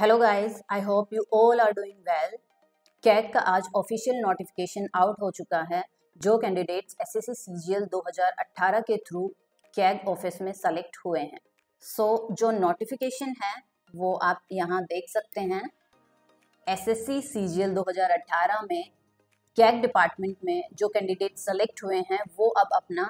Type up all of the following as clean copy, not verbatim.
Hello guys, I hope you all are doing well. CAG का आज official notification out हो चुका है। जो कैंडिडेट्स एसएससी सीजीएल 2018 के थ्रू कैग ऑफिस में सेलेक्ट हुए हैं, जो नोटिफिकेशन है वो आप यहाँ देख सकते हैं। एसएससी सीजीएल 2018 में कैग डिपार्टमेंट में जो कैंडिडेट सेलेक्ट हुए हैं वो अब अपना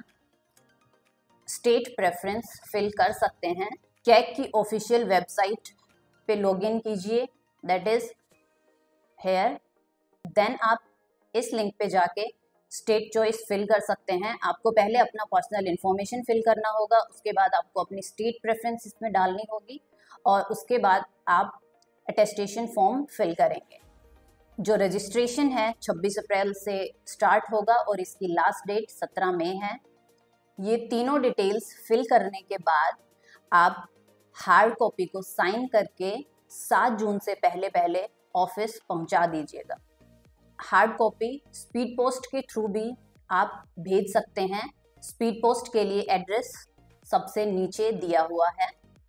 स्टेट प्रेफरेंस फिल कर सकते हैं। कैग की ऑफिशियल वेबसाइट पे लॉगिन कीजिए, दैट इज हेयर। देन आप इस लिंक पे जाके स्टेट चॉइस फिल कर सकते हैं। आपको पहले अपना पर्सनल इन्फॉर्मेशन फिल करना होगा, उसके बाद आपको अपनी स्टेट प्रेफरेंस इसमें डालनी होगी और उसके बाद आप अटेस्टेशन फॉर्म फिल करेंगे। जो रजिस्ट्रेशन है 26 अप्रैल से स्टार्ट होगा और इसकी लास्ट डेट 17 मई है। ये तीनों डिटेल्स फिल करने के बाद आप हार्ड कॉपी को साइन करके 7 जून से पहले ऑफिस पहुंचा दीजिएगा। हार्ड कॉपी स्पीड पोस्ट के थ्रू भी आप भेज सकते हैं। स्पीड पोस्ट के लिए एड्रेस सबसे नीचे दिया हुआ है।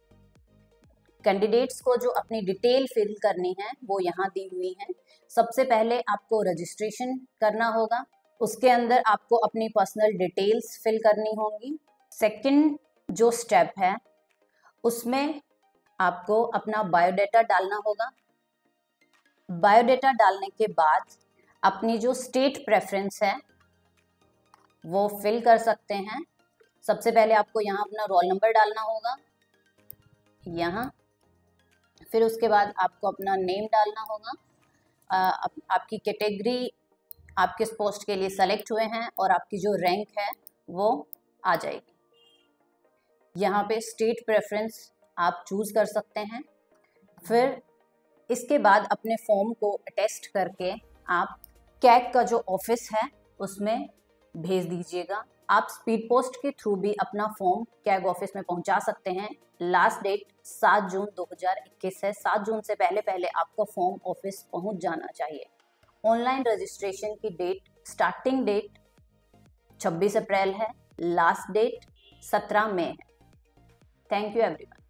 कैंडिडेट्स को जो अपनी डिटेल फिल करनी है वो यहाँ दी हुई है। सबसे पहले आपको रजिस्ट्रेशन करना होगा, उसके अंदर आपको अपनी पर्सनल डिटेल्स फिल करनी होंगी। सेकंड जो स्टेप है उसमें आपको अपना बायोडाटा डालना होगा। बायोडाटा डालने के बाद अपनी जो स्टेट प्रेफरेंस है वो फिल कर सकते हैं। सबसे पहले आपको यहाँ अपना रोल नंबर डालना होगा यहाँ, फिर उसके बाद आपको अपना नेम डालना होगा, आपकी कैटेगरी, आप किस पोस्ट के लिए सेलेक्ट हुए हैं और आपकी जो रैंक है वो आ जाएगी। यहाँ पे स्टेट प्रेफरेंस आप चूज़ कर सकते हैं। फिर इसके बाद अपने फॉर्म को अटेस्ट करके आप कैग का जो ऑफिस है उसमें भेज दीजिएगा। आप स्पीड पोस्ट के थ्रू भी अपना फॉर्म कैग ऑफिस में पहुंचा सकते हैं। लास्ट डेट 7 जून 2021 है। 7 जून से पहले आपका फॉर्म ऑफिस पहुंच जाना चाहिए। ऑनलाइन रजिस्ट्रेशन की डेट, स्टार्टिंग डेट 26 अप्रैल है, लास्ट डेट 17 मई है। Thank you everyone.